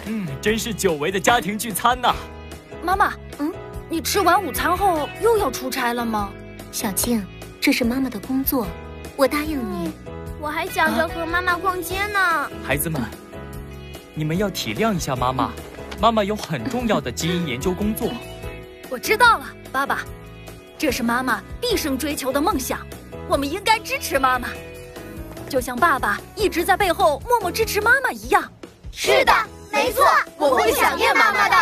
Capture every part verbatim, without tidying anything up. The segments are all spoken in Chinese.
嗯，真是久违的家庭聚餐呐。 妈妈，嗯，你吃完午餐后又要出差了吗？ 小静，这是妈妈的工作，我答应你。 我还想着和妈妈逛街呢。 孩子们，你们要体谅一下妈妈，妈妈有很重要的基因研究工作。 我知道了，爸爸，这是妈妈毕生追求的梦想，我们应该支持妈妈，就像爸爸一直在背后默默支持妈妈一样。 是的，没错，我会想念妈妈的。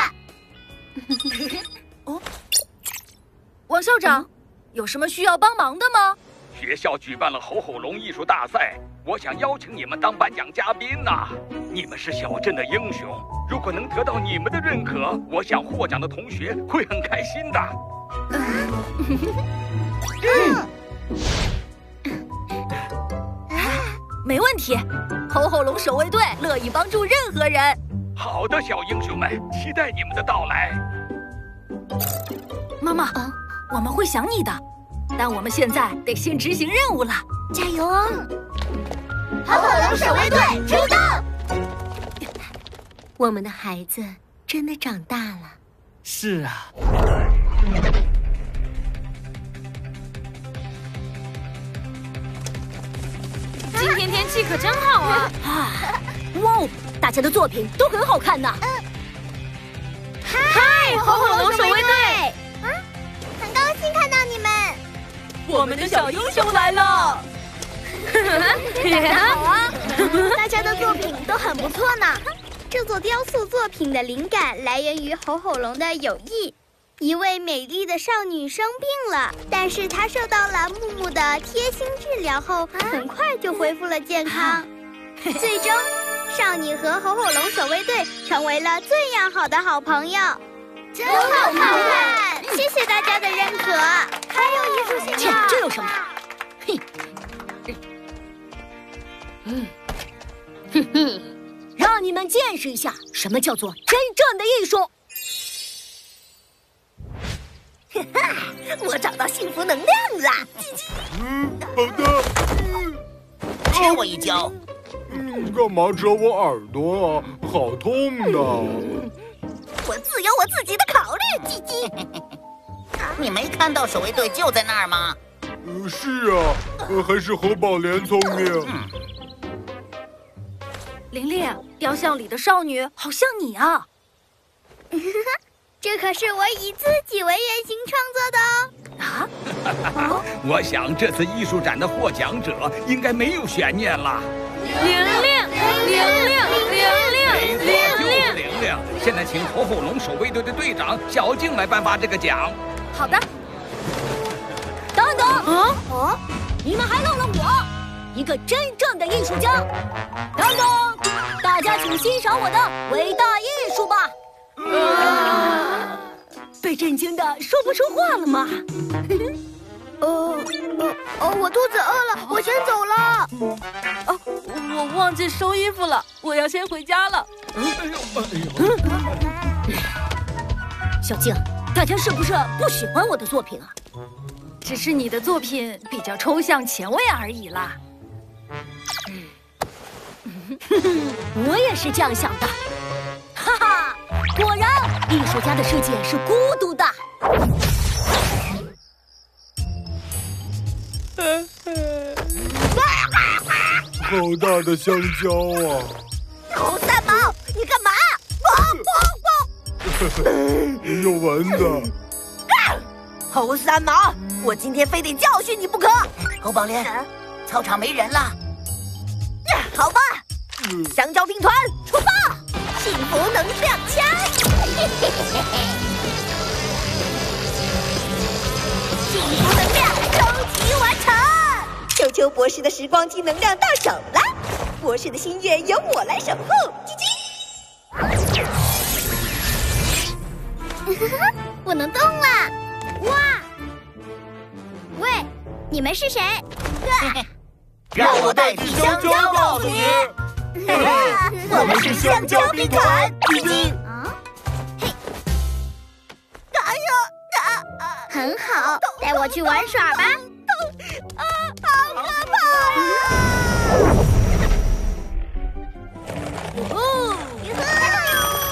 哦，王校长，嗯、有什么需要帮忙的吗？ 学校举办了吼吼龙艺术大赛，我想邀请你们当颁奖嘉宾呐、啊。你们是小镇的英雄，如果能得到你们的认可，我想获奖的同学会很开心的。 嗯，没问题，吼吼龙守卫队乐意帮助任何人。 好的，小英雄们，期待你们的到来。 妈妈，啊、我们会想你的，但我们现在得先执行任务了， 加油哦！ 吼吼龙守卫队出动！ 我们的孩子真的长大了。 是啊。 今天天气可真好啊！ 哇哦，大家的作品都很好看呢。 嗨，吼吼龙守卫队！啊，很高兴看到你们。 我们的小英雄来了！ 大家好啊！大家的作品都很不错呢。这座雕塑作品的灵感来源于吼吼龙的友谊。一位美丽的少女生病了，但是她受到了木木的贴心治疗后，很快就恢复了健康。最终，少女和吼吼龙守卫队成为了最要好的好朋友。真好看！谢谢大家的认可。还有艺术性啊！ 这有什么？嘿，嗯，哼哼，让你们见识一下什么叫做真正的艺术。 哈哈，我找到幸福能量了！ 嗯，好的。 嗯，切我一跤。 嗯，干嘛折我耳朵啊？好痛的。 我自有我自己的考虑，鸡鸡。 你没看到守卫队就在那儿吗？ 呃，是啊，呃，还是侯宝莲聪明。 嗯。 玲玲，雕像里的少女好像你啊。 这可是我以自己为原型创作的哦！啊， 我想这次艺术展的获奖者应该没有悬念了。 玲玲，玲玲，玲玲， 玲玲，就是玲玲。现在请吼吼龙守卫队的队长小静来颁发这个奖。 好的。 等等， 啊哦，你们还漏了我，一个真正的艺术家。等等，大家请欣赏我的伟大艺术吧。啊！被震惊的说不出话了吗？ 哦哦哦！我肚子饿了，我先走了。 哦，我忘记收衣服了，我要先回家了。 哎呦哎呦！ 小静，大家是不是不喜欢我的作品啊？ 只是你的作品比较抽象前卫而已啦。 我也是这样想的。哈哈，果然，艺术家的世界是孤独的。 好大的香蕉啊！ 猴三毛，你干嘛？ 砰砰砰！有蚊子！ 猴三毛，我今天非得教训你不可！ 侯宝莲，操场没人了。 好吧，香蕉兵团出发！幸福能量枪！幸福能量收集完成！秋秋博士的时光机能量到手了，博士的心愿由我来守护。叽叽！我能动了！哇！喂，你们是谁？ 让我代替香蕉告诉你。 我们是香蕉兵团，叽叽。嘿，哎呦，很好，带我去玩耍吧。啊，好可怕呀！哦，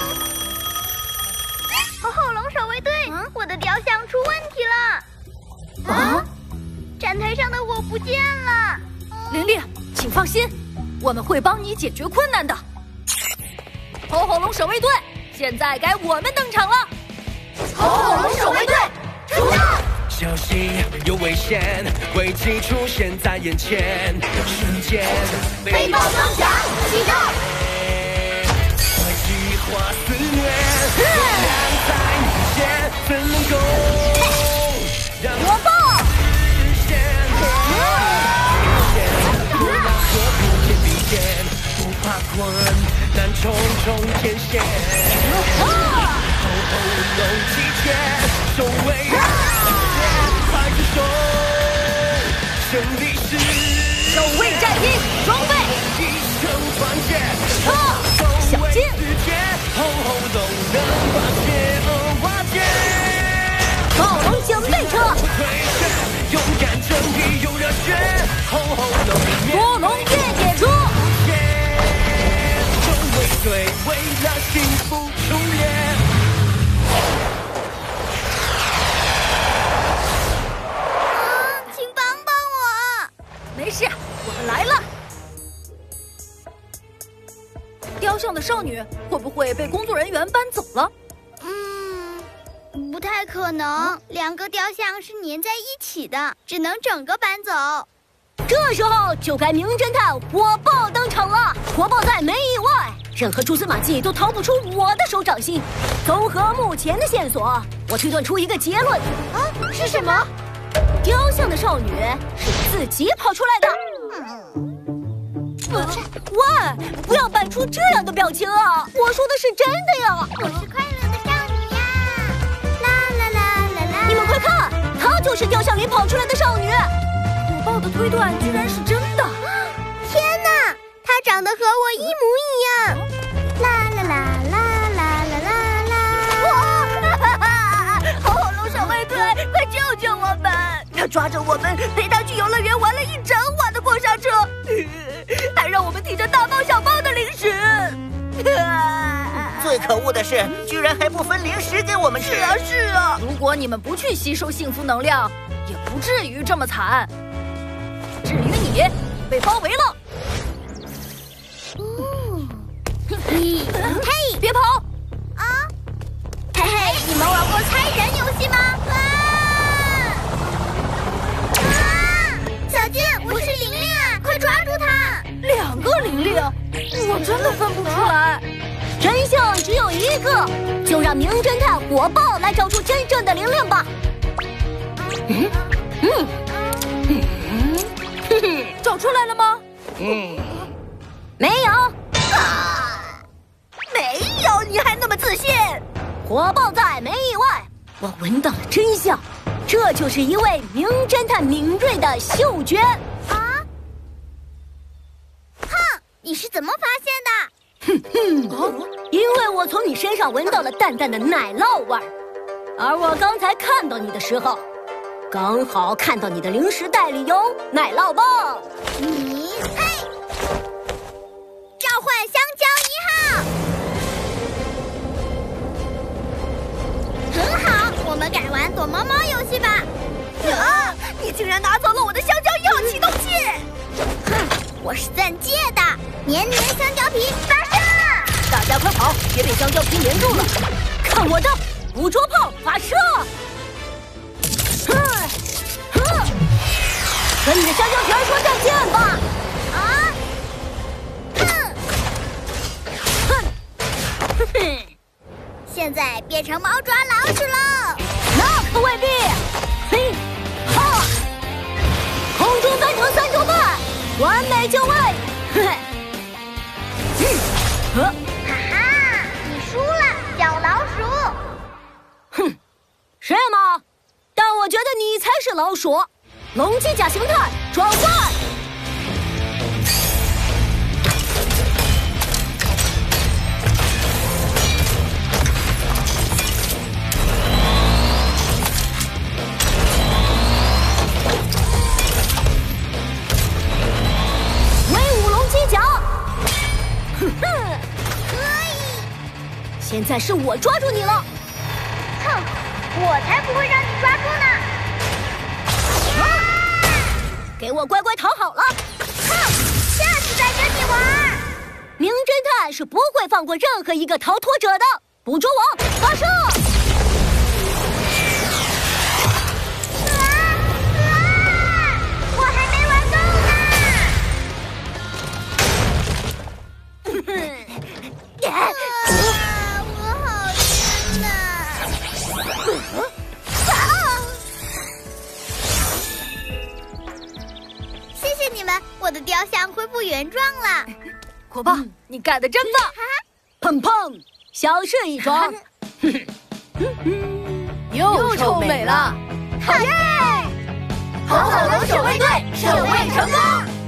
请放心，我们会帮你解决困难的。吼吼龙守卫队，现在该我们登场了。 吼吼龙守卫队，出动！ 小心有危险，危机出现在眼前，瞬间背包装甲启动。 计划肆虐，力量在你前，怎能够让火爆实现？不要和不见必见，不怕困难重重艰险。吼吼龙集结，守卫，派出手，胜利是守卫战衣装备， 一生团结。 小心！ 吼吼龙能化解，化解。 暴龙警备车， 退却，勇敢正义有热血。吼吼龙， 多龙越野车， 守卫队为了幸福出演。 请帮帮我！ 没事，我们来了。雕像的少女会不会被工作人员搬走了？ 嗯，不太可能，两个雕像是粘在一起的，只能整个搬走。 这时候就该名侦探火爆登场了。火爆在没意外，任何蛛丝马迹都逃不出我的手掌心。综合目前的线索，我推断出一个结论。 啊，是什么？ 雕像的少女是自己跑出来的。 嗯喂，不要摆出这样的表情啊！我说的是真的呀！ 我是快乐的少女呀！啦啦啦啦啦！ 你们快看，她就是雕像里跑出来的少女。 火爆的推断居然是真的！ 天哪，她长得和我一模一样！啦啦啦啦啦啦啦啦！ 哇！吼吼龙守卫队，快救救我们！他抓着我们，陪他去游乐园玩了一整晚的过山车。还让我们提着大包小包的零食， 最可恶的是，居然还不分零食给我们吃。 是啊是啊， 如果你们不去吸收幸福能量，也不至于这么惨。至于你，你被包围了。 哦，嘿，嘿， 别跑！ 啊，嘿嘿，你们玩过猜人游戏吗？啊！啊！小静，我是玲玲啊，快抓住她！ 两个玲玲，我真的分不出来。 真相只有一个，就让名侦探火爆来找出真正的玲玲吧。嗯嗯嗯，哼哼， 找出来了吗？ 嗯，没有。啊，没有，你还那么自信？火爆在没意外，我闻到了真相，这就是一位名侦探敏锐的嗅觉。 啊！哼，你是怎么发现的？ 哼哼，因为我从你身上闻到了淡淡的奶酪味儿，而我刚才看到你的时候，刚好看到你的零食袋里有奶酪棒。 你嘿，召唤香蕉一号，很好，我们改玩躲猫猫游戏吧。 啊！你竟然拿走了我的香蕉一号启动器！ 哼，我是暂借的，黏黏香蕉皮发射！ 大家快跑，别被香蕉皮粘住了！看我的捕捉炮发射！哼哼，跟你的香蕉皮儿说再见吧！ 啊！哼哼哼！现在变成猫抓老鼠了。 那可未必。嘿，哈！空中翻腾三周半，完美就位。嘿嘿。嗯，呃。 哈哈，你输了，小老鼠。 哼，是吗？但我觉得你才是老鼠。龙机甲形态转换。现在是我抓住你了！ 哼，我才不会让你抓住呢！ 啊！给我乖乖躺好了！ 哼， 是不会放过任何一个逃脱者的。捕捉网发射！ 啊啊！我还没玩够呢！啊，我好晕呐！啊！谢谢你们，我的雕像恢复原状了。 火爆，你干得真棒！ 砰砰，小事一桩。 又臭美了！ 好耶！ 好好龙守卫队守卫成功。